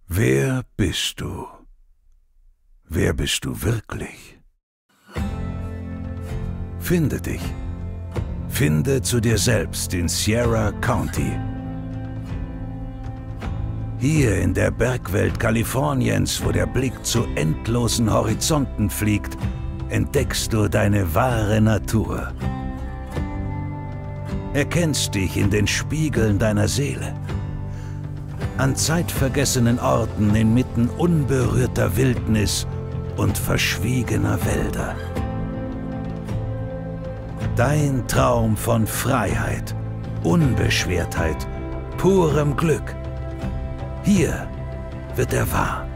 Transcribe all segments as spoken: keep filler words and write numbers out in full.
Wer bist du? Wer bist du wirklich? Finde dich. Finde zu dir selbst in Sierra County. Hier in der Bergwelt Kaliforniens, wo der Blick zu endlosen Horizonten fliegt, entdeckst du deine wahre Natur. Erkennst dich in den Spiegeln deiner Seele. An zeitvergessenen Orten inmitten unberührter Wildnis und verschwiegener Wälder. Dein Traum von Freiheit, Unbeschwertheit, purem Glück. Hier wird er wahr.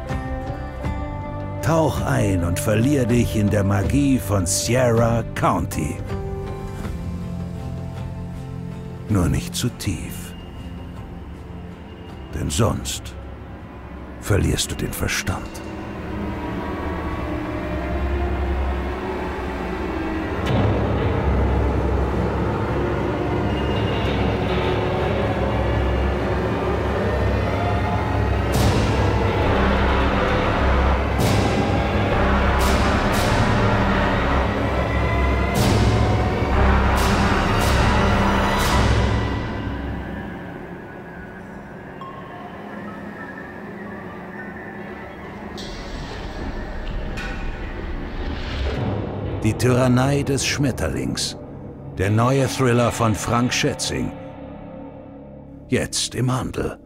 Tauch ein und verlier dich in der Magie von Sierra County. Nur nicht zu tief. Denn sonst verlierst du den Verstand. Die Tyrannei des Schmetterlings. Der neue Thriller von Frank Schätzing. Jetzt im Handel.